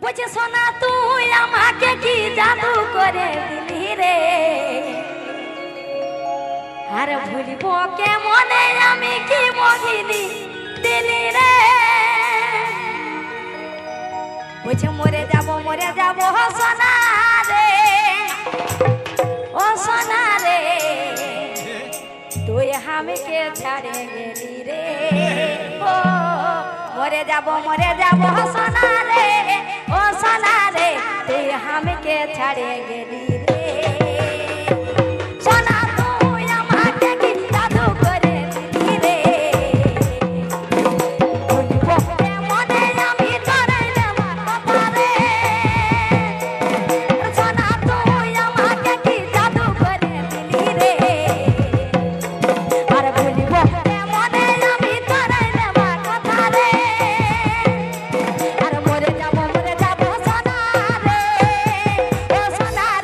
বলছে সোনা তুই আমাকে কি জাদু করে দিলি রে, আর ভুলিব কেমনে আমি কি মোহিনী দিলি রে। বলছে মরে যাব সোনা রে, ও সোনা রে তুই আমাকে ছাড়ে গেলি রে। ও মরে যাব সোনা রে, ও সোনা রে তুই আমাকে ছাড়ে গেলি রে। সোনা তুই আমাকে কি জাদু করে দিলি রে, ভুলিব কেমনে আমি তোরে নেওয়ার কথা রে। সোনা তুই আমাকে কি জাদু করে দিলি রে, আর ভুলিব কেমনে আমি তোরে নেওয়ার কথা রে। আর মরে যাব সোনা রে, ও সোনা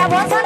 যাব